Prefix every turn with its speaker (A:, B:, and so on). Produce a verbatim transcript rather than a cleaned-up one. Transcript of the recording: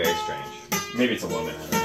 A: very strange.
B: Maybe it's a woman. I don't know.